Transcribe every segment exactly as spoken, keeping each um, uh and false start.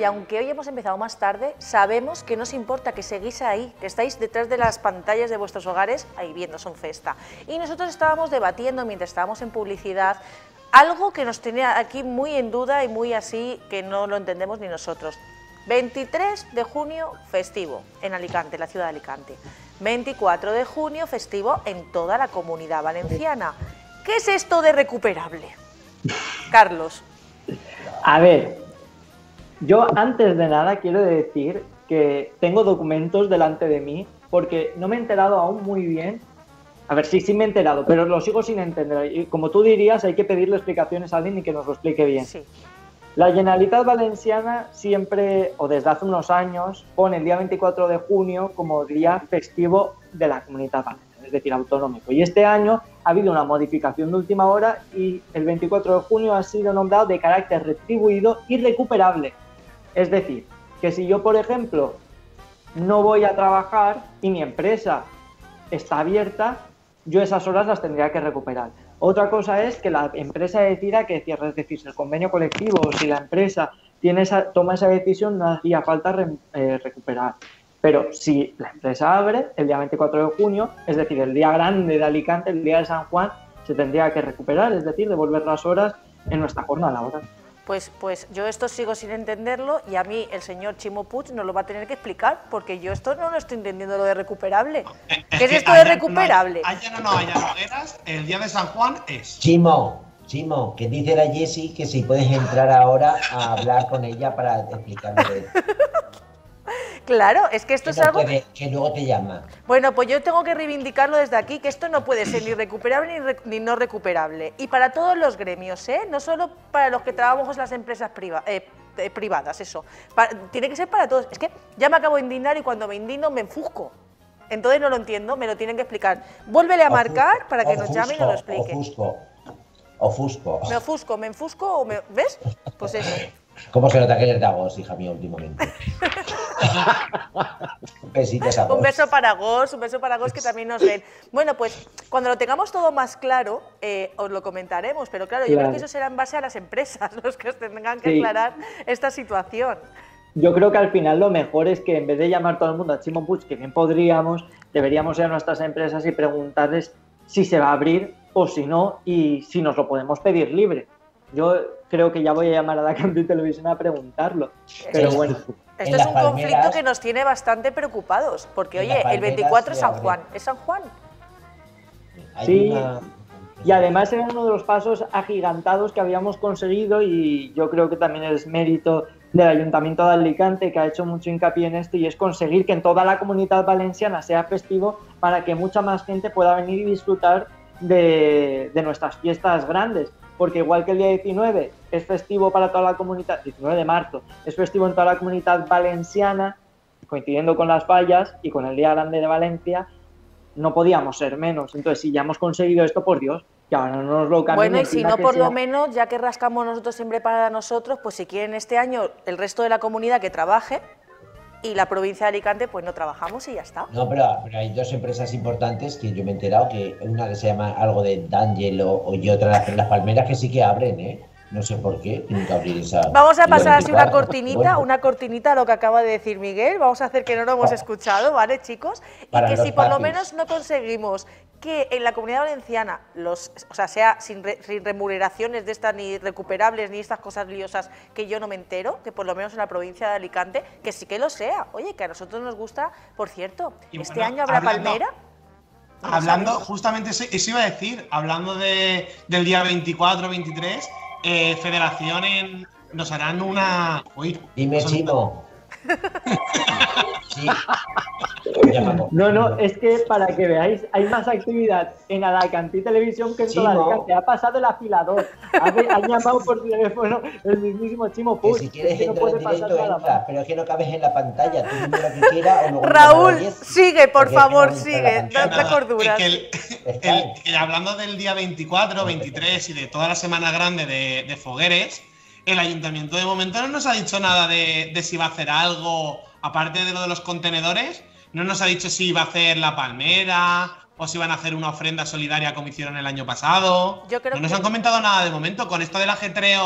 aunque hoy hemos empezado más tarde, sabemos que no os importa, que seguís ahí, que estáis detrás de las pantallas de vuestros hogares, ahí viendo Son Festa. Y nosotros estábamos debatiendo, mientras estábamos en publicidad, algo que nos tenía aquí muy en duda y muy así, que no lo entendemos ni nosotros. veintitrés de junio, festivo en Alicante, la ciudad de Alicante. veinticuatro de junio, festivo en toda la Comunidad Valenciana. ¿Qué es esto de recuperable? Carlos. A ver, yo antes de nada quiero decir que tengo documentos delante de mí porque no me he enterado aún muy bien. A ver, sí, sí me he enterado, pero lo sigo sin entender. Y como tú dirías, hay que pedirle explicaciones a alguien y que nos lo explique bien. Sí. La Generalitat Valenciana siempre, o desde hace unos años, pone el día veinticuatro de junio como día festivo de la Comunitat Valenciana, es decir, autonómico. Y este año ha habido una modificación de última hora y el veinticuatro de junio ha sido nombrado de carácter retribuido y recuperable. Es decir, que si yo, por ejemplo, no voy a trabajar y mi empresa está abierta, yo esas horas las tendría que recuperar. Otra cosa es que la empresa decida que cierre, es decir, si el convenio colectivo o si la empresa tiene esa, toma esa decisión, no hacía falta re, eh, recuperar. Pero si la empresa abre el día veinticuatro de junio, es decir, el día grande de Alicante, el día de San Juan, se tendría que recuperar, es decir, devolver las horas en nuestra jornada laboral. Pues, pues yo esto sigo sin entenderlo y a mí el señor Chimo Puig nos lo va a tener que explicar porque yo esto no lo estoy entendiendo, lo de recuperable. ¿Qué es, es esto de recuperable? No, allá no, no, allá no eras, el día de San Juan es... Chimo, Chimo, que dice la Jessie que si puedes entrar ahora a hablar con ella para explicarle. Claro, es que esto es algo... Puede, que luego te llama. Bueno, pues yo tengo que reivindicarlo desde aquí, que esto no puede ser ni recuperable ni, re... ni no recuperable. Y para todos los gremios, ¿eh? No solo para los que trabajamos en las empresas priva... eh, eh, privadas, eso. Para... Tiene que ser para todos. Es que ya me acabo de indignar y cuando me indigno me enfusco. Entonces no lo entiendo, me lo tienen que explicar. Vuélvele a marcar para que nos llame y nos lo explique. Ofusco, ofusco. Me ofusco, me enfusco o me... ¿Ves? Pues eso. ¿Cómo se nota que eres de Agos, hija mía, últimamente? Besitos a Agos. Un beso para Agos, un beso para Agos que también nos ven. Bueno, pues cuando lo tengamos todo más claro, eh, os lo comentaremos, pero claro, yo claro. creo que eso será en base a las empresas, los que os tengan que sí. aclarar esta situación. Yo creo que al final lo mejor es que en vez de llamar todo el mundo a Chimo Puig, que bien podríamos, deberíamos ir a nuestras empresas y preguntarles si se va a abrir o si no, y si nos lo podemos pedir libre. Yo creo que ya voy a llamar a la Alicante Televisión a preguntarlo, pero bueno. Esto es un Palmeras, conflicto que nos tiene bastante preocupados, porque oye, Palmeras, el veinticuatro es San abre. Juan, ¿es San Juan? Sí, una... y además era uno de los pasos agigantados que habíamos conseguido y yo creo que también es mérito del Ayuntamiento de Alicante, que ha hecho mucho hincapié en esto, y es conseguir que en toda la Comunidad Valenciana sea festivo para que mucha más gente pueda venir y disfrutar de, de nuestras fiestas grandes. Porque igual que el día diecinueve es festivo para toda la comunidad, diecinueve de marzo, es festivo en toda la Comunidad Valenciana, coincidiendo con las fallas y con el Día Grande de Valencia, no podíamos ser menos. Entonces, si ya hemos conseguido esto, por Dios, que ahora no nos lo cambien. Bueno, y si no, por sea... lo menos, ya que rascamos nosotros siempre para nosotros, pues si quieren este año el resto de la comunidad que trabaje, y la provincia de Alicante, pues no trabajamos y ya está. No, pero, pero hay dos empresas importantes que yo me he enterado, que una que se llama algo de D'Angelo y otra las, las Palmeras, que sí que abren, ¿eh? No sé por qué, nunca abrir esa... Vamos a pasar así una cortinita, bueno. una cortinita a lo que acaba de decir Miguel, vamos a hacer que no lo hemos escuchado, ¿vale, chicos? Y Para que los si por lo papis. menos no conseguimos que en la Comunidad Valenciana, los, o sea, sea sin, re, sin remuneraciones de estas ni recuperables ni estas cosas liosas que yo no me entero, que por lo menos en la provincia de Alicante, que sí que lo sea. Oye, que a nosotros nos gusta, por cierto, Y este bueno, año habrá hablando- Palmera. No lo Hablando, sabemos. justamente eso, eso iba a decir, hablando de, del día veinticuatro veintitrés, eh, Federación en, nos harán una... Uy, Dime, nos han- Chimo. Sí. Llámalo. No, no, es que para que veáis, hay más actividad en Alicante Televisión que en toda Chimo. Alicante. Ha pasado el afilador, ha, ha llamado por teléfono el mismísimo Chimo Que Puig. si quieres es que no entrar en puede pasar directo, nada entra, más. pero es que no cabes en la pantalla. Tú dime lo que quieras o luego me Raúl, llamas a diez, sigue, por porque es que favor, no entra en la sigue, pantalla. date Nada, cordura. que el- Está. el- que hablando del día veinticuatro, veintitrés y de toda la semana grande de, de Fogueres, el ayuntamiento de momento no nos ha dicho nada de, de si va a hacer algo, aparte de lo de los contenedores, no nos ha dicho si va a hacer la palmera o si van a hacer una ofrenda solidaria como hicieron el año pasado. Yo creo no nos que- han comentado nada de momento. Con esto del ajetreo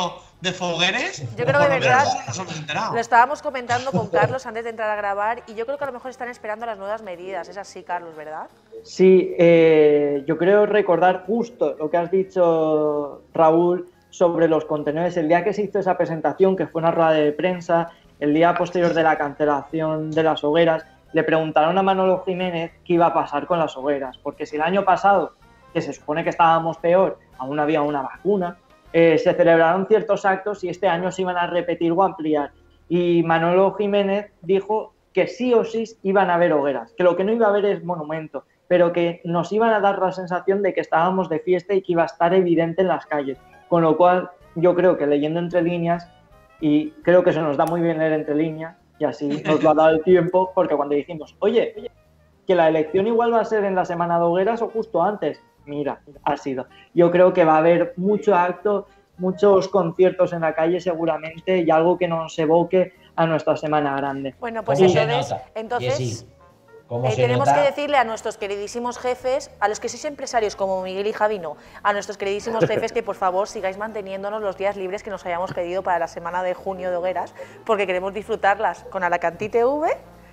de Fogueres. Yo creo que de verdad nos hemos enterado. lo estábamos comentando con Carlos antes de entrar a grabar y yo creo que a lo mejor están esperando las nuevas medidas. Es así, Carlos, ¿verdad? Sí, eh, yo creo recordar justo lo que has dicho, Raúl, sobre los contenedores. El día que se hizo esa presentación, que fue una rueda de prensa, el día posterior de la cancelación de las hogueras, le preguntaron a Manolo Jiménez qué iba a pasar con las hogueras, porque si el año pasado, que se supone que estábamos peor, aún había una vacuna, eh, se celebraron ciertos actos y este año se iban a repetir o ampliar. Y Manolo Jiménez dijo que sí o sí iban a haber hogueras, que lo que no iba a haber es monumento, pero que nos iban a dar la sensación de que estábamos de fiesta y que iba a estar evidente en las calles. Con lo cual, yo creo que leyendo entre líneas, y creo que se nos da muy bien leer entre líneas, y así nos lo ha dado el tiempo, porque cuando dijimos, oye, oye, que la elección igual va a ser en la semana de hogueras o justo antes, mira, ha sido. Yo creo que va a haber mucho acto, muchos conciertos en la calle seguramente y algo que nos evoque a nuestra semana grande. Bueno, pues ¿Cómo se entonces, nota? entonces Jessy, ¿cómo eh, se tenemos nota? que decirle a nuestros queridísimos jefes, a los que sois empresarios como Miguel y Javi, no, a nuestros queridísimos jefes que por favor sigáis manteniéndonos los días libres que nos hayamos pedido para la semana de junio de hogueras, porque queremos disfrutarlas con Alacantí T V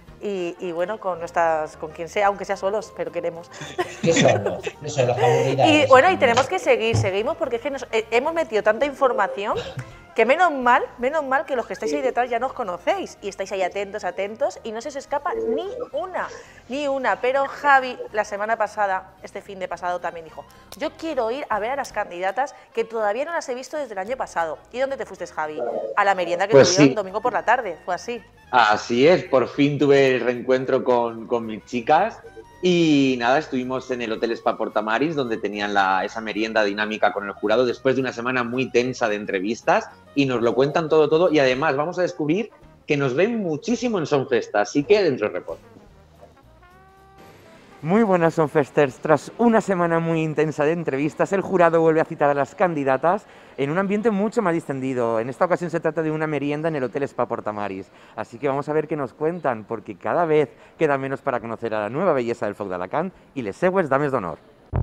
y, y bueno, con nuestras, con quien sea, aunque sea solos, pero queremos. ¿Qué somos? Eso, los aburridas. Y bueno, y tenemos que seguir, seguimos porque es que nos, eh, hemos metido tanta información que menos mal, menos mal que los que estáis ahí detrás ya nos conocéis y estáis ahí atentos, atentos y no se os escapa ni una, ni una. Pero Javi, la semana pasada, este fin de pasado también dijo, yo quiero ir a ver a las candidatas que todavía no las he visto desde el año pasado. ¿Y dónde te fuiste, Javi? A la merienda que Pues tuvieron sí. domingo por la tarde, fue así. Así es, por fin tuve el reencuentro con, con mis chicas y nada, estuvimos en el Hotel Spa Portamaris donde tenían la, esa merienda dinámica con el jurado después de una semana muy tensa de entrevistas y nos lo cuentan todo, todo y además vamos a descubrir que nos ven muchísimo en Sonfesta, así que dentro del reporte. Muy buenas Sonfesters. Tras una semana muy intensa de entrevistas, el jurado vuelve a citar a las candidatas en un ambiente mucho más distendido. En esta ocasión se trata de una merienda en el Hotel Spa Portamaris. Así que vamos a ver qué nos cuentan, porque cada vez queda menos para conocer a la nueva belleza del Foc d'Alacant y les seues dames d'honor.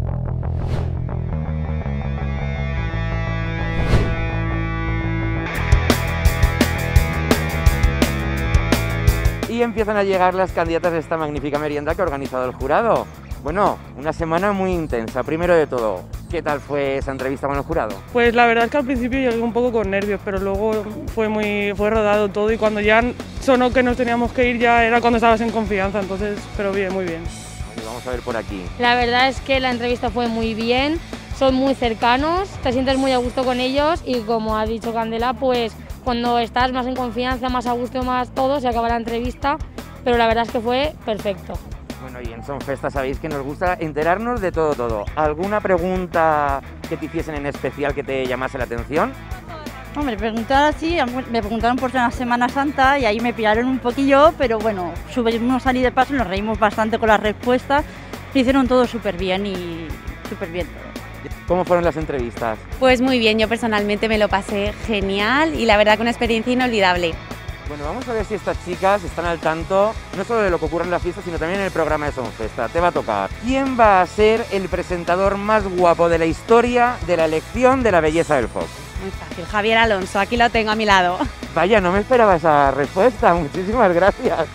Y empiezan a llegar las candidatas de esta magnífica merienda que ha organizado el jurado. Bueno, una semana muy intensa. Primero de todo, ¿qué tal fue esa entrevista con el jurado? Pues la verdad es que al principio llegué un poco con nervios, pero luego fue muy fue rodado todo y cuando ya sonó que nos teníamos que ir ya era cuando estabas en confianza, entonces, pero bien, muy bien. Y vamos a ver por aquí. La verdad es que la entrevista fue muy bien, son muy cercanos, te sientes muy a gusto con ellos y como ha dicho Candela, pues cuando estás más en confianza, más a gusto, más todo, se acaba la entrevista, pero la verdad es que fue perfecto. Bueno, y en Sonfesta sabéis que nos gusta enterarnos de todo, todo. ¿Alguna pregunta que te hiciesen en especial que te llamase la atención? Hombre, preguntar así, me preguntaron por la Semana Santa y ahí me pillaron un poquillo, pero bueno, subimos salir de paso, nos reímos bastante con las respuestas, lo hicieron todo súper bien y súper bien todo. ¿Cómo fueron las entrevistas? Pues muy bien, yo personalmente me lo pasé genial y la verdad que una experiencia inolvidable. Bueno, vamos a ver si estas chicas están al tanto, no solo de lo que ocurre en la fiesta, sino también en el programa de Sonfesta. Te va a tocar. ¿Quién va a ser el presentador más guapo de la historia de la elección de la belleza del Foc? Muy fácil, Javier Alonso, aquí lo tengo a mi lado. Vaya, no me esperaba esa respuesta, muchísimas gracias.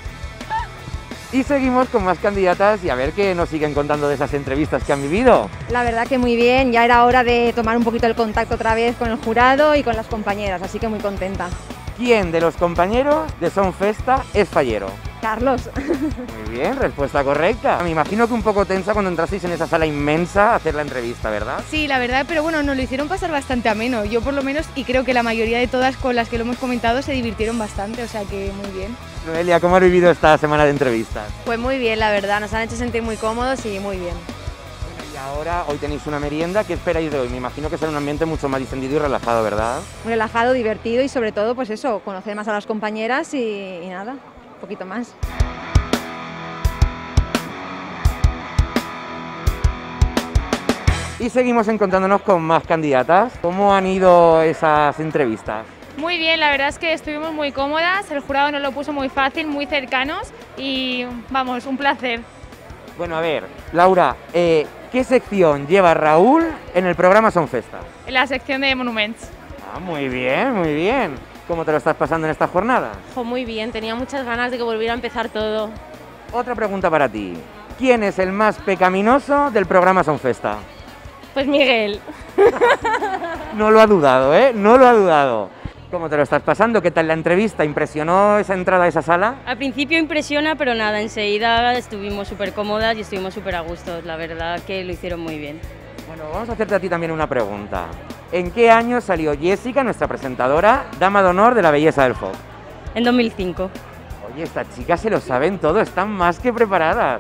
Y seguimos con más candidatas y a ver qué nos siguen contando de esas entrevistas que han vivido. La verdad que muy bien, ya era hora de tomar un poquito el contacto otra vez con el jurado y con las compañeras, así que muy contenta. ¿Quién de los compañeros de Sonfesta es fallero? Carlos. Muy bien, respuesta correcta. Me imagino que un poco tensa cuando entrasteis en esa sala inmensa a hacer la entrevista, ¿verdad? Sí, la verdad, pero bueno, nos lo hicieron pasar bastante ameno. Yo por lo menos, y creo que la mayoría de todas con las que lo hemos comentado se divirtieron bastante, o sea que muy bien. Noelia, ¿cómo has vivido esta semana de entrevistas? Pues muy bien, la verdad, nos han hecho sentir muy cómodos y muy bien. Bueno, y ahora, hoy tenéis una merienda, ¿qué esperáis de hoy? Me imagino que será un ambiente mucho más distendido y relajado, ¿verdad? Muy relajado, divertido y sobre todo, pues eso, conocer más a las compañeras y, y nada, un poquito más. Y seguimos encontrándonos con más candidatas. ¿Cómo han ido esas entrevistas? Muy bien, la verdad es que estuvimos muy cómodas, el jurado nos lo puso muy fácil, muy cercanos y vamos, un placer. Bueno, a ver, Laura, eh, ¿qué sección lleva Raúl en el programa Sonfesta? En la sección de Monuments. Ah, muy bien, muy bien. ¿Cómo te lo estás pasando en esta jornada? Jo, muy bien, tenía muchas ganas de que volviera a empezar todo. Otra pregunta para ti. ¿Quién es el más pecaminoso del programa Sonfesta? Pues Miguel. No lo ha dudado, ¿eh? No lo ha dudado. ¿Cómo te lo estás pasando? ¿Qué tal la entrevista? ¿Impresionó esa entrada a esa sala? Al principio impresiona, pero nada, enseguida estuvimos súper cómodas y estuvimos súper a gusto. La verdad que lo hicieron muy bien. Bueno, vamos a hacerte a ti también una pregunta. ¿En qué año salió Jessica, nuestra presentadora, dama de honor de la belleza del Foc? En dos mil cinco. Oye, estas chicas se lo saben todo, están más que preparadas.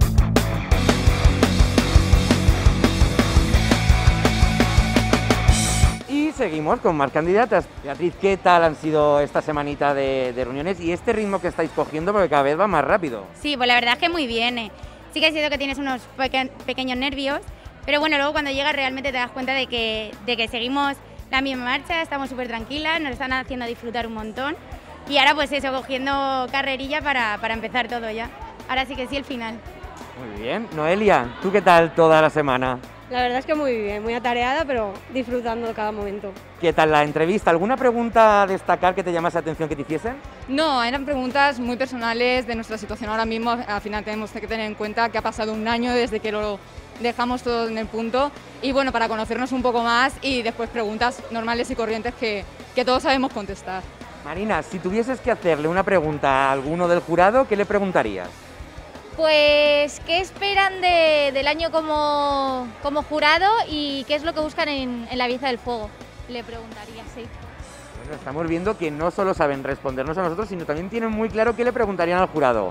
Y seguimos con más candidatas. Beatriz, ¿qué tal han sido esta semanita de, de reuniones y este ritmo que estáis cogiendo porque cada vez va más rápido? Sí, pues la verdad es que muy bien. Eh. Sí que es cierto que tienes unos peque pequeños nervios, pero bueno, luego cuando llegas realmente te das cuenta de que, de que seguimos la misma marcha, estamos súper tranquilas, nos están haciendo disfrutar un montón y ahora pues eso, cogiendo carrerilla para, para empezar todo ya. Ahora sí que sí, el final. Muy bien. Noelia, ¿tú qué tal toda la semana? La verdad es que muy bien, muy atareada, pero disfrutando de cada momento. ¿Qué tal la entrevista? ¿Alguna pregunta a destacar que te llamase la atención que te hiciesen? No, eran preguntas muy personales de nuestra situación ahora mismo. Al final tenemos que tener en cuenta que ha pasado un año desde que lo dejamos todo en el punto y bueno, para conocernos un poco más y después preguntas normales y corrientes que, que todos sabemos contestar. Marina, si tuvieses que hacerle una pregunta a alguno del jurado, ¿qué le preguntarías? Pues, ¿qué esperan de, del año como, como jurado y qué es lo que buscan en, en la belleza del fuego? Le preguntaría, sí. Bueno, estamos viendo que no solo saben respondernos a nosotros, sino también tienen muy claro qué le preguntarían al jurado.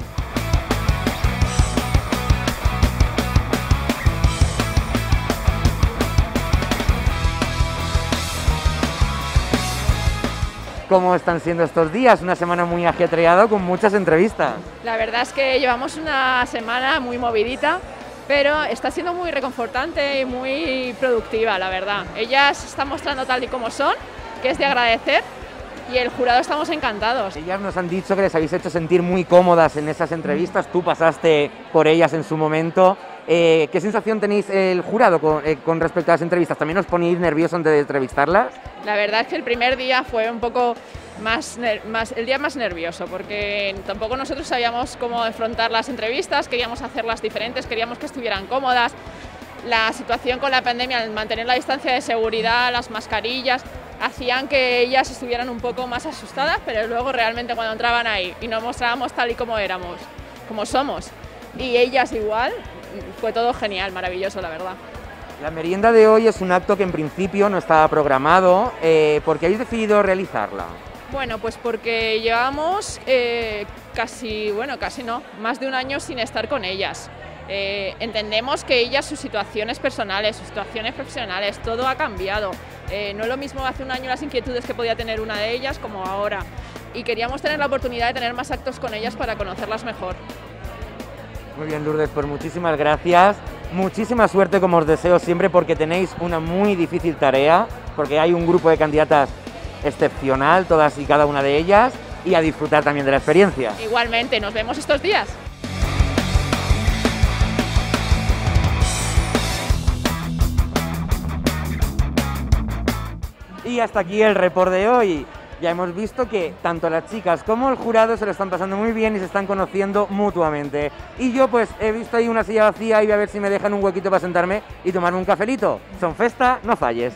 ¿Cómo están siendo estos días? Una semana muy ajetreada con muchas entrevistas. La verdad es que llevamos una semana muy movidita, pero está siendo muy reconfortante y muy productiva, la verdad. Ellas se están mostrando tal y como son, que es de agradecer, y el jurado estamos encantados. Ellas nos han dicho que les habéis hecho sentir muy cómodas en esas entrevistas, tú pasaste por ellas en su momento. Eh, ¿Qué sensación tenéis el jurado con, eh, con respecto a las entrevistas? ¿También os ponéis nerviosos antes de entrevistarlas? La verdad es que el primer día fue un poco más, más, el día más nervioso, porque tampoco nosotros sabíamos cómo afrontar las entrevistas, queríamos hacerlas diferentes, queríamos que estuvieran cómodas. La situación con la pandemia, el mantener la distancia de seguridad, las mascarillas, hacían que ellas estuvieran un poco más asustadas, pero luego realmente cuando entraban ahí y nos mostrábamos tal y como éramos, como somos, y ellas igual, fue todo genial, maravilloso, la verdad. La merienda de hoy es un acto que en principio no estaba programado. Eh, ¿Por qué habéis decidido realizarla? Bueno, pues porque llevamos eh, casi, bueno, casi no, más de un año sin estar con ellas. Eh, entendemos que ellas, sus situaciones personales, sus situaciones profesionales, todo ha cambiado. Eh, no es lo mismo hace un año las inquietudes que podía tener una de ellas como ahora. Y queríamos tener la oportunidad de tener más actos con ellas para conocerlas mejor. Muy bien, Lourdes, pues muchísimas gracias. Muchísima suerte, como os deseo siempre, porque tenéis una muy difícil tarea, porque hay un grupo de candidatas excepcional, todas y cada una de ellas, y a disfrutar también de la experiencia. Igualmente, nos vemos estos días. Y hasta aquí el report de hoy. Ya hemos visto que tanto las chicas como el jurado se lo están pasando muy bien y se están conociendo mutuamente. Y yo pues he visto ahí una silla vacía y voy a ver si me dejan un huequito para sentarme y tomarme un cafelito. Sonfesta, no falles.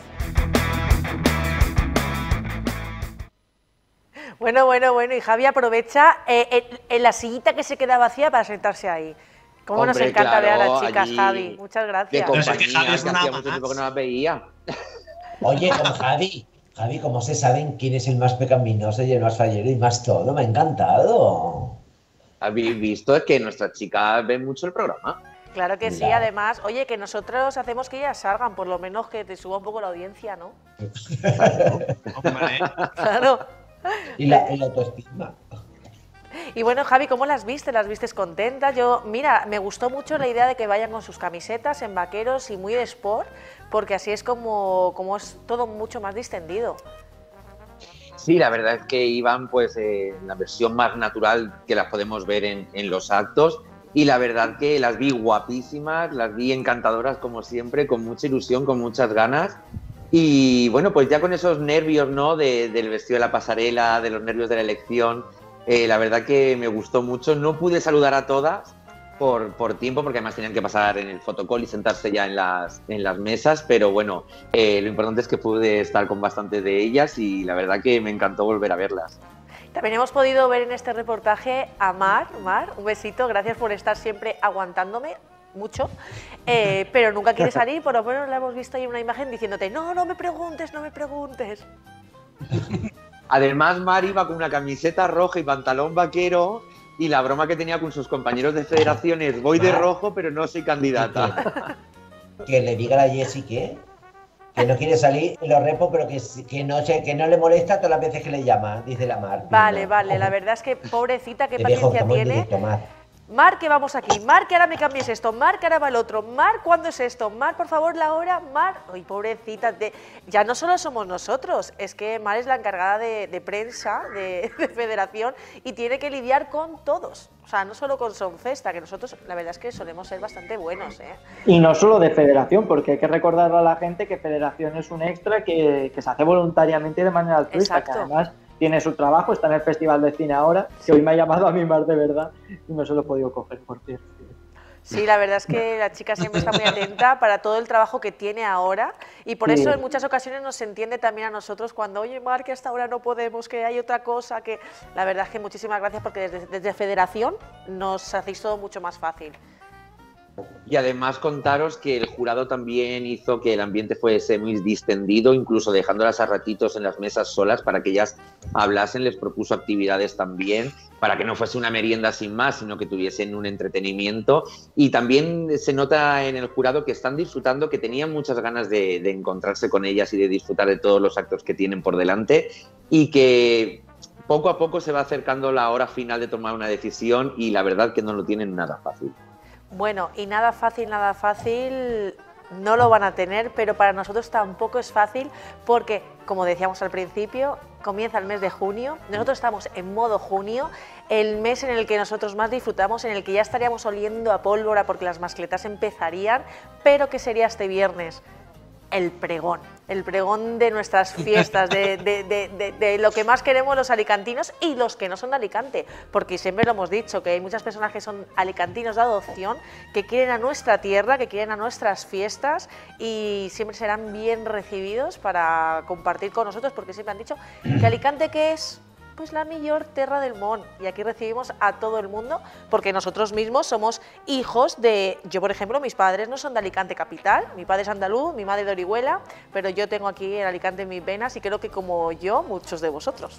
Bueno, bueno, bueno, y Javi aprovecha eh, eh, en la sillita que se queda vacía para sentarse ahí. ¿Cómo Hombre, nos encanta claro, ver a las chicas, allí Javi? Muchas gracias. De compañía, que Javi es que una hacía mucho más. tiempo que no las veía. Oye, con Javi, Javi, ¿cómo se saben quién es el más pecaminoso y el más fallero y más todo? Me ha encantado. Habéis visto, es que nuestras chicas ven mucho el programa. Claro que sí, Claro. además, oye, que nosotros hacemos que ellas salgan, por lo menos que te suba un poco la audiencia, ¿no? Hombre. Claro. Y la, y la autoestima. Y bueno, Javi, ¿cómo las viste? ¿Las vistes contentas? Yo, mira, me gustó mucho la idea de que vayan con sus camisetas en vaqueros y muy de sport, porque así es como, como es todo mucho más distendido. Sí, la verdad es que iban pues eh, en la versión más natural que las podemos ver en, en los actos, y la verdad que las vi guapísimas, las vi encantadoras como siempre, con mucha ilusión, con muchas ganas, Y bueno, pues ya con esos nervios, ¿no? De, del vestido de la pasarela, de los nervios de la elección, eh, la verdad que me gustó mucho. No pude saludar a todas por, por tiempo, porque además tenían que pasar en el fotocall y sentarse ya en las, en las mesas, pero bueno, eh, lo importante es que pude estar con bastantes de ellas y la verdad que me encantó volver a verlas. También hemos podido ver en este reportaje a Mar. Mar, un besito, gracias por estar siempre aguantándome mucho, eh, pero nunca quiere salir, por lo menos la hemos visto ahí en una imagen diciéndote, no, no me preguntes, no me preguntes. Además, Mar iba con una camiseta roja y pantalón vaquero y la broma que tenía con sus compañeros de federación es, voy de rojo, pero no soy candidata. Que le diga a la Jessie que, que no quiere salir, lo repo, pero que, que, no, se, que no le molesta todas las veces que le llama, dice la Mar. Vale, no. vale, la verdad es que pobrecita, qué Te dejo, paciencia tiene. directo, Mar. Mar, que vamos aquí, Mar, que ahora me cambies esto, Mar, que ahora va el otro, Mar, ¿cuándo es esto? Mar, por favor, la hora, Mar. Ay, pobrecita, de... ya no solo somos nosotros, es que Mar es la encargada de, de prensa, de, de federación, y tiene que lidiar con todos. O sea, no solo con Sonfesta, que nosotros la verdad es que solemos ser bastante buenos, ¿eh? Y no solo de federación, porque hay que recordarle a la gente que federación es un extra que, que se hace voluntariamente y de manera altruista, que además tiene su trabajo, está en el Festival de Cine ahora, que hoy me ha llamado a mí Mar de verdad y no se lo he podido coger, por cierto. Sí, la verdad es que la chica siempre está muy atenta para todo el trabajo que tiene ahora y por Sí. eso en muchas ocasiones nos entiende también a nosotros cuando, oye, Mar, que hasta ahora no podemos, que hay otra cosa, que la verdad es que muchísimas gracias porque desde, desde Federación nos hacéis todo mucho más fácil. Y además contaros que el jurado también hizo que el ambiente fuese muy distendido, incluso dejándolas a ratitos en las mesas solas para que ellas hablasen, les propuso actividades también, para que no fuese una merienda sin más, sino que tuviesen un entretenimiento. Y también se nota en el jurado que están disfrutando, que tenían muchas ganas de, de encontrarse con ellas y de disfrutar de todos los actos que tienen por delante y que poco a poco se va acercando la hora final de tomar una decisión y la verdad que no lo tienen nada fácil. Bueno, y nada fácil, nada fácil no lo van a tener, pero para nosotros tampoco es fácil porque, como decíamos al principio, comienza el mes de junio, nosotros estamos en modo junio, el mes en el que nosotros más disfrutamos, en el que ya estaríamos oliendo a pólvora porque las mascletas empezarían, pero ¿qué sería este viernes? El pregón, el pregón de nuestras fiestas, de, de, de, de, de lo que más queremos los alicantinos y los que no son de Alicante, porque siempre lo hemos dicho, que hay muchas personas que son alicantinos de adopción, que quieren a nuestra tierra, que quieren a nuestras fiestas y siempre serán bien recibidos para compartir con nosotros, porque siempre han dicho que Alicante, ¿qué es? Pues la mejor tierra del món, y aquí recibimos a todo el mundo porque nosotros mismos somos hijos de, yo por ejemplo, mis padres no son de Alicante capital, mi padre es andaluz, mi madre de Orihuela, pero yo tengo aquí en Alicante en mis venas y creo que como yo, muchos de vosotros.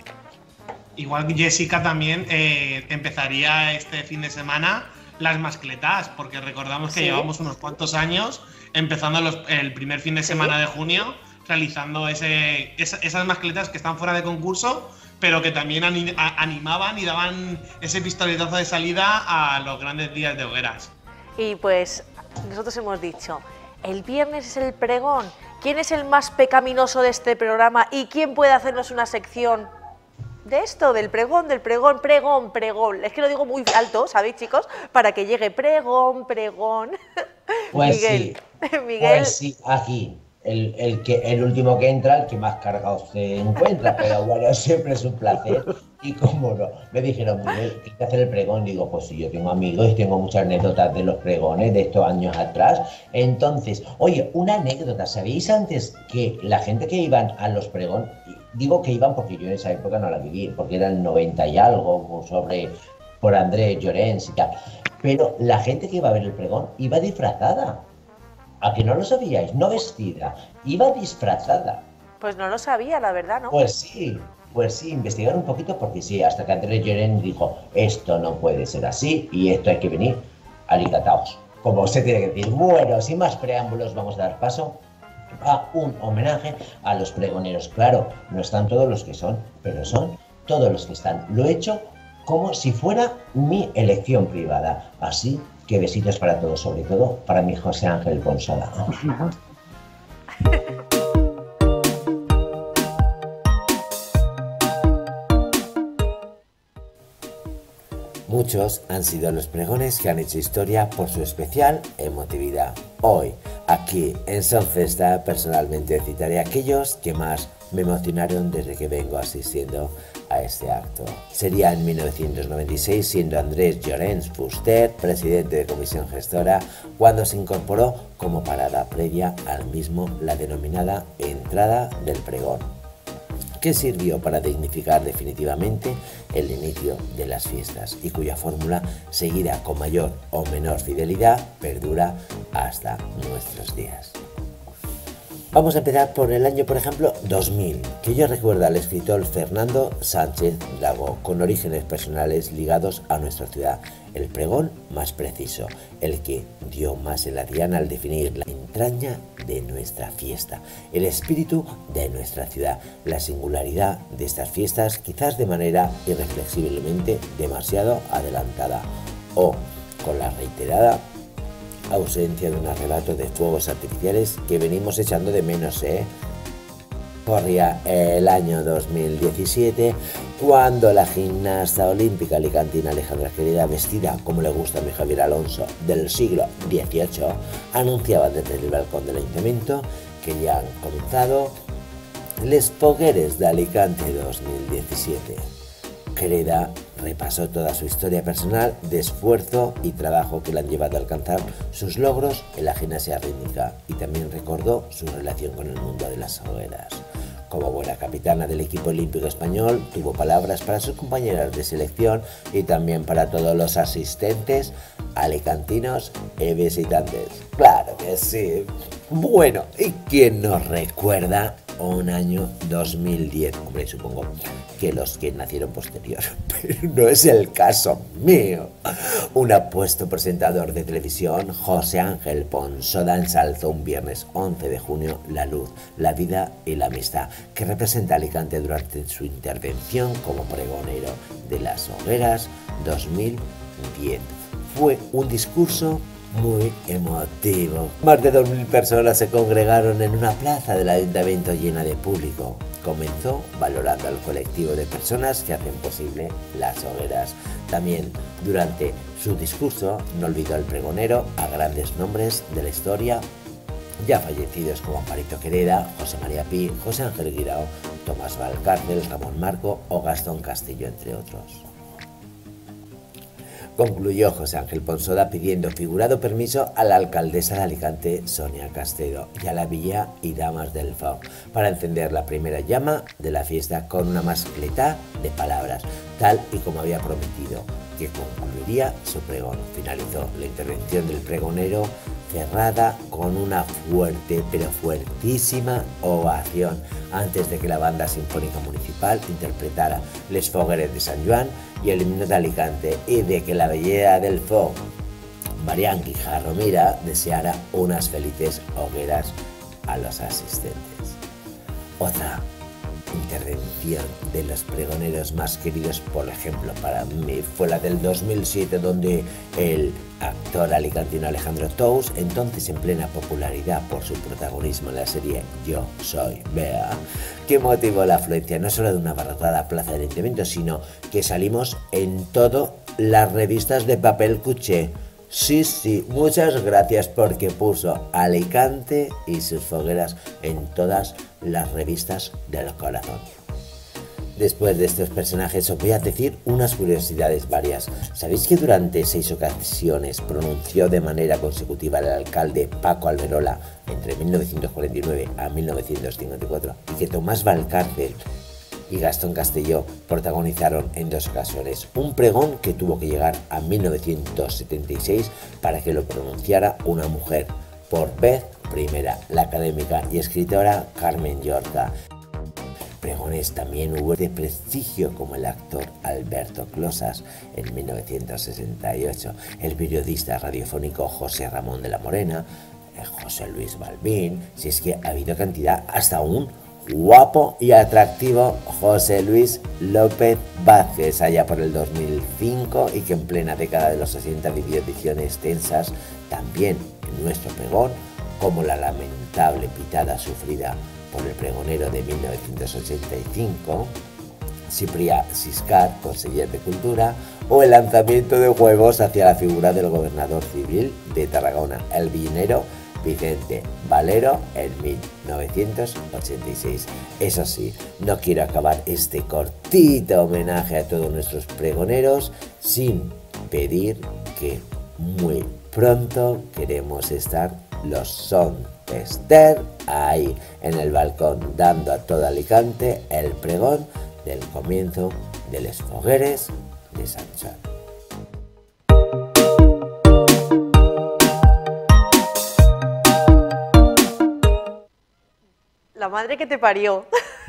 Igual que Jessica también eh, empezaría este fin de semana las mascletas, porque recordamos que Sí. llevamos unos cuantos años empezando los- el primer fin de semana de junio realizando ese, esa- esas mascletas que están fuera de concurso, pero que también ani- a- animaban y daban ese pistoletazo de salida a los grandes días de hogueras. Y pues nosotros hemos dicho, el viernes es el pregón, ¿quién es el más pecaminoso de este programa y quién puede hacernos una sección de esto, del pregón, del pregón, pregón, pregón? Es que lo digo muy alto, ¿sabéis, chicos? Para que llegue pregón, pregón. Pues Miguel, sí, Miguel. pues sí, aquí. El, el, que, el último que entra, el que más cargado se encuentra, pero bueno, siempre es un placer. Y como no, me dijeron, Miguel, hay que hacer el pregón. Digo, pues sí, yo tengo amigos y tengo muchas anécdotas de los pregones de estos años atrás. Entonces, oye, una anécdota, ¿sabéis antes que la gente que iban a los pregón, digo que iban porque yo en esa época no la viví, porque era el noventa y algo, sobre, por Andrés Llorens y tal, pero la gente que iba a ver el pregón iba disfrazada? ¿A que no lo sabíais? No vestida, iba disfrazada. Pues no lo sabía, la verdad, ¿no? Pues sí, pues sí, investigar un poquito porque sí, hasta que Andrés Llorens dijo, esto no puede ser así y esto hay que venir alicataos, como se tiene que decir. Bueno, sin más preámbulos vamos a dar paso a un homenaje a los pregoneros. Claro, no están todos los que son, pero son todos los que están. Lo he hecho como si fuera mi elección privada. Así que besitos para todos, sobre todo para mi José Ángel Ponsola. muchos han sido los pregones que han hecho historia por su especial emotividad. Hoy, aquí en Sonfesta, personalmente citaré a aquellos que más me emocionaron desde que vengo asistiendo a este acto. Sería en mil novecientos noventa y seis, siendo Andrés Llorens Fuster, presidente de comisión gestora, cuando se incorporó como parada previa al mismo la denominada entrada del pregón, que sirvió para dignificar definitivamente el inicio de las fiestas y cuya fórmula, seguida con mayor o menor fidelidad, perdura hasta nuestros días. Vamos a empezar por el año, por ejemplo, dos mil, que yo recuerdo al escritor Fernando Sánchez Dragó, con orígenes personales ligados a nuestra ciudad. El pregón más preciso, el que dio más en la diana al definir la entraña de nuestra fiesta, el espíritu de nuestra ciudad, la singularidad de estas fiestas, quizás de manera irreflexiblemente demasiado adelantada, o con la reiterada ausencia de un relato de fuegos artificiales que venimos echando de menos, ¿eh? Corría el año dos mil diecisiete cuando la gimnasta olímpica alicantina Alejandra Quereda, vestida como le gusta a mi Javier Alonso del siglo dieciocho, anunciaba desde el balcón del ayuntamiento que ya han comenzado les fogueres de Alicante dos mil diecisiete. Quereda repasó toda su historia personal de esfuerzo y trabajo que le han llevado a alcanzar sus logros en la gimnasia rítmica, y también recordó su relación con el mundo de las hogueras. Como buena capitana del equipo olímpico español, tuvo palabras para sus compañeras de selección y también para todos los asistentes alicantinos y visitantes. ¡Claro que sí! Bueno, ¿y quién nos recuerda un año dos mil diez? Hombre, supongo que los que nacieron posterior, pero no es el caso mío. Un apuesto presentador de televisión, José Ángel Ponsoda, ensalzó un viernes once de junio la luz, la vida y la amistad que representa Alicante durante su intervención como pregonero de las hogueras dos mil diez. Fue un discurso muy emotivo. Más de dos mil personas se congregaron en una plaza del ayuntamiento llena de público. Comenzó valorando al colectivo de personas que hacen posible las hogueras. También durante su discurso no olvidó el pregonero a grandes nombres de la historia ya fallecidos como Amparito Quereda, José María Pi, José Ángel Guirao, Tomás Valcárcel, Ramón Marco o Gastón Castillo, entre otros. Concluyó José Ángel Ponsoda pidiendo figurado permiso a la alcaldesa de Alicante, Sonia Castedo, y a la villa y damas del F O para encender la primera llama de la fiesta con una mascleta de palabras, tal y como había prometido, que concluiría su pregón. Finalizó la intervención del pregonero cerrada con una fuerte, pero fuertísima ovación antes de que la banda sinfónica municipal interpretara Les Fogueres de San Joan y el himno de Alicante, y de que la belleza del Fo, Marián Guijarro Mira, deseara unas felices hogueras a los asistentes. Otra intervención de los pregoneros más queridos, por ejemplo, para mí fue la del dos mil siete, donde el actor alicantino Alejandro Tous, entonces en plena popularidad por su protagonismo en la serie Yo Soy Bea, que motivó la afluencia no solo de una abarrotada plaza del ayuntamiento, sino que salimos en todas las revistas de papel cuché. Sí, sí, muchas gracias, porque puso Alicante y sus fogueras en todas las revistas del corazón. Después de estos personajes os voy a decir unas curiosidades varias. ¿Sabéis que durante seis ocasiones pronunció de manera consecutiva el alcalde Paco Alberola entre mil novecientos cuarenta y nueve a mil novecientos cincuenta y cuatro, y que Tomás Valcárcel y Gastón Castelló protagonizaron en dos ocasiones un pregón que tuvo que llegar a mil novecientos setenta y seis para que lo pronunciara una mujer, por vez primera, la académica y escritora Carmen Llorca? Pregones también hubo de prestigio como el actor Alberto Closas en mil novecientos sesenta y ocho, el periodista radiofónico José Ramón de la Morena, José Luis Balbín, si es que ha habido cantidad, hasta un guapo y atractivo José Luis López Vázquez allá por el dos mil cinco, y que en plena década de los sesenta vivió ediciones tensas también en nuestro pregón, como la lamentable pitada sufrida por el pregonero de mil novecientos ochenta y cinco, Ciprià Siscar, conseller de Cultura, o el lanzamiento de huevos hacia la figura del gobernador civil de Tarragona, el villenero Vicente Valero, en mil novecientos ochenta y seis. Eso sí, no quiero acabar este cortito homenaje a todos nuestros pregoneros sin pedir que muy pronto queremos estar los Sonfester ahí en el balcón dando a todo Alicante el pregón del comienzo de los fogueres de Sant Joan. La madre que te parió.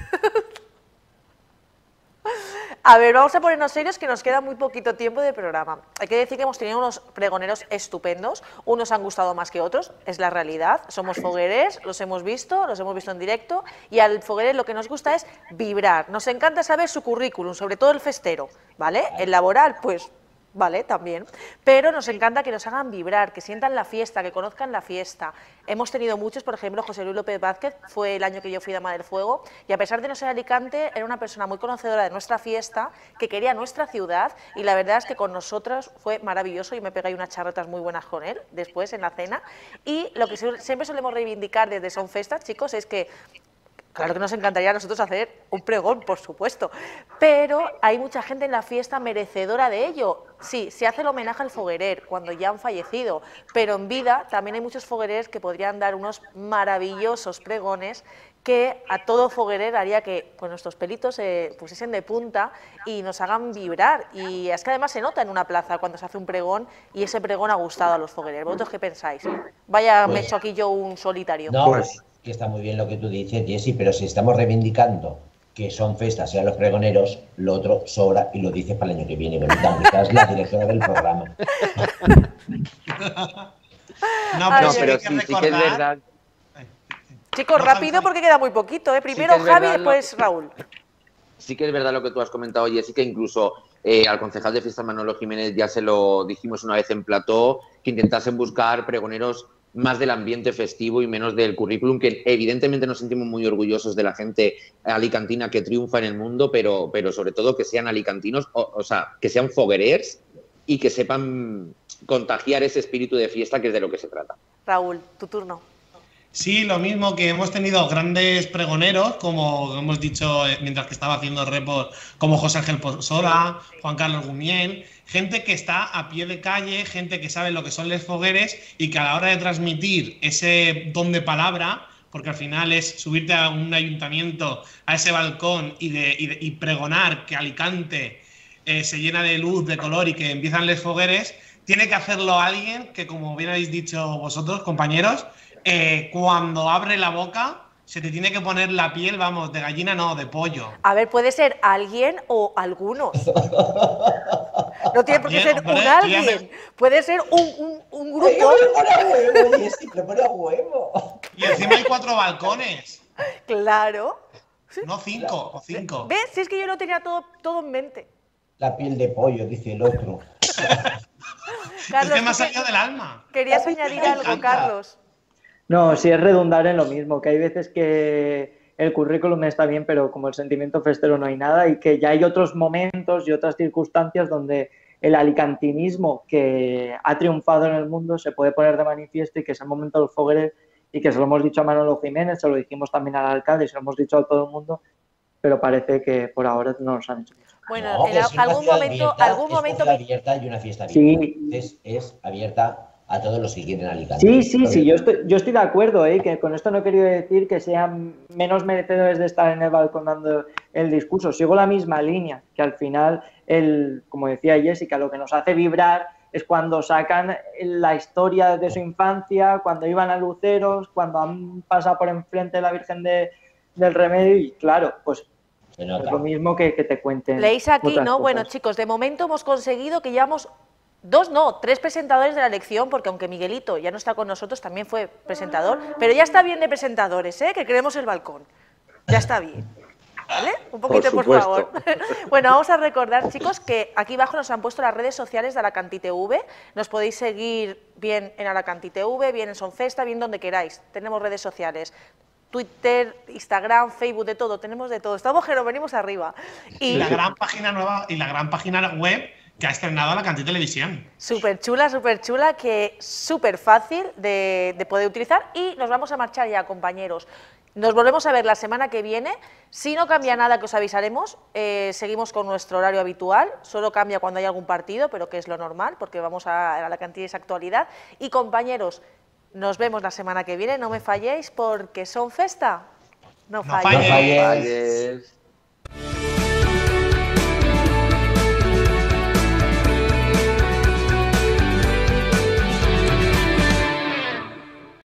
A ver, vamos a ponernos serios que nos queda muy poquito tiempo de programa. Hay que decir que hemos tenido unos pregoneros estupendos, unos han gustado más que otros, es la realidad. Somos fogueres, los hemos visto, los hemos visto en directo y al foguerer lo que nos gusta es vibrar. Nos encanta saber su currículum, sobre todo el festero, ¿vale? El laboral, pues... Vale, también, pero nos encanta que nos hagan vibrar, que sientan la fiesta, que conozcan la fiesta. Hemos tenido muchos, por ejemplo, José Luis López Vázquez, fue el año que yo fui Dama del Fuego, y a pesar de no ser Alicante, era una persona muy conocedora de nuestra fiesta, que quería nuestra ciudad, y la verdad es que con nosotros fue maravilloso, y me pegué unas charretas muy buenas con él, después en la cena, y lo que siempre solemos reivindicar desde Sonfesta, chicos, es que claro que nos encantaría a nosotros hacer un pregón, por supuesto, pero hay mucha gente en la fiesta merecedora de ello. Sí, se hace el homenaje al foguerer cuando ya han fallecido, pero en vida también hay muchos foguereros que podrían dar unos maravillosos pregones que a todo foguerer haría que pues, nuestros pelitos se eh, pusiesen de punta y nos hagan vibrar. Y es que además se nota en una plaza cuando se hace un pregón y ese pregón ha gustado a los foguereros. ¿Vosotros qué pensáis? Vaya, pues, me he hecho aquí yo un solitario. No, pues que está muy bien lo que tú dices, Jessy, pero si estamos reivindicando que Sonfesta sean los pregoneros, lo otro sobra y lo dices para el año que viene. Bonita, que es la directora del programa. No, pero, no, sí, pero que sí, sí que es verdad. Chicos, rápido porque queda muy poquito, ¿eh? Primero sí Javi y después lo... Raúl. Sí que es verdad lo que tú has comentado, Jessy, que incluso eh, al concejal de fiestas Manolo Jiménez ya se lo dijimos una vez en plató, que intentasen buscar pregoneros más del ambiente festivo y menos del currículum, que evidentemente nos sentimos muy orgullosos de la gente alicantina que triunfa en el mundo, pero, pero sobre todo que sean alicantinos, o, o sea, que sean foguerers y que sepan contagiar ese espíritu de fiesta que es de lo que se trata. Raúl, tu turno. Sí, lo mismo que hemos tenido grandes pregoneros, como hemos dicho mientras que estaba haciendo el report, como José Ángel Pozola, Juan Carlos Gumién, gente que está a pie de calle, gente que sabe lo que son los fogueres y que a la hora de transmitir ese don de palabra, porque al final es subirte a un ayuntamiento, a ese balcón y, de, y, de, y pregonar que Alicante eh, se llena de luz, de color y que empiezan los fogueres, tiene que hacerlo alguien que, como bien habéis dicho vosotros, compañeros, Eh, cuando abre la boca se te tiene que poner la piel, vamos, de gallina no, de pollo. A ver, puede ser alguien o algunos. No tiene por qué ser hombre, un alguien, me... puede ser un, un, un grupo. Y encima hay cuatro balcones. Claro. No cinco, o cinco. ¿Ves? Si es que yo lo tenía todo, todo en mente. La piel de pollo, dice el otro. Carlos, es que me ha salido del alma. ¿Querías añadir algo, Carlos? No, sí es redundar en lo mismo, que hay veces que el currículum está bien, pero como el sentimiento festero no hay nada y que ya hay otros momentos y otras circunstancias donde el alicantinismo que ha triunfado en el mundo se puede poner de manifiesto y que es el momento del foguerer y que se lo hemos dicho a Manolo Jiménez, se lo dijimos también al alcalde y se lo hemos dicho a todo el mundo, pero parece que por ahora no nos han hecho mucho. Bueno, no, en es algún momento, abierta, algún es momento una abierta y una fiesta abierta. Sí. Es, es abierta a todos los que quieren Alicante. Sí, sí, sí, yo estoy, yo estoy de acuerdo, ¿eh? Que con esto no he querido decir que sean menos merecedores de estar en el balcón dando el discurso. Sigo la misma línea, que al final, el, como decía Jessica, lo que nos hace vibrar es cuando sacan la historia de su infancia, cuando iban a Luceros, cuando han pasado por enfrente de la Virgen de, del Remedio y claro, pues es lo mismo que, que te cuenten. Leéis aquí, ¿no? Cosas. Bueno, chicos, de momento hemos conseguido que llevamos dos, no, tres presentadores de la elección, porque aunque Miguelito ya no está con nosotros, también fue presentador, pero ya está bien de presentadores, ¿eh? Que queremos el balcón. Ya está bien. ¿Vale? Un poquito, por, por favor. Bueno, vamos a recordar, chicos, que aquí abajo nos han puesto las redes sociales de Alacanti T V. Nos podéis seguir bien en Alacanti T V, bien en Sonfesta, bien donde queráis. Tenemos redes sociales. Twitter, Instagram, Facebook, de todo, tenemos de todo. Estamos que nos venimos arriba. Y, y la gran página nueva y la gran página web que ha estrenado la Cantí Televisión. Súper chula, súper chula, que súper fácil de, de poder utilizar. Y nos vamos a marchar ya, compañeros. Nos volvemos a ver la semana que viene. Si no cambia nada, que os avisaremos, eh, seguimos con nuestro horario habitual. Solo cambia cuando hay algún partido, pero que es lo normal, porque vamos a, a la Cantí de esa actualidad. Y compañeros, nos vemos la semana que viene. No me falléis, porque son festa. No falléis. No falléis.